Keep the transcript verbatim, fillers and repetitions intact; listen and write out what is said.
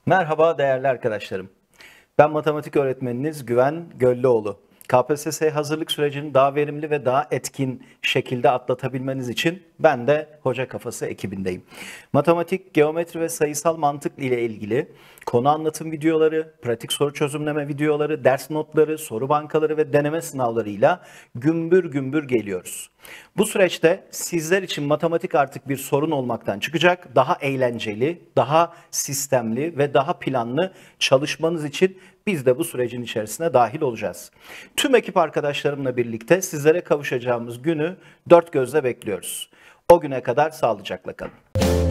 Merhaba değerli arkadaşlarım. Ben matematik öğretmeniniz Güven Göllüoğlu. K P S S hazırlık sürecini daha verimli ve daha etkin şekilde atlatabilmeniz için ben de Hoca Kafası ekibindeyim. Matematik, geometri ve sayısal mantık ile ilgili konu anlatım videoları, pratik soru çözümleme videoları, ders notları, soru bankaları ve deneme sınavlarıyla gümbür gümbür geliyoruz. Bu süreçte sizler için matematik artık bir sorun olmaktan çıkacak, daha eğlenceli, daha sistemli ve daha planlı çalışmanız için biz de bu sürecin içerisine dahil olacağız. Tüm ekip arkadaşlarımla birlikte sizlere kavuşacağımız günü dört gözle bekliyoruz. O güne kadar sağlıcakla kalın.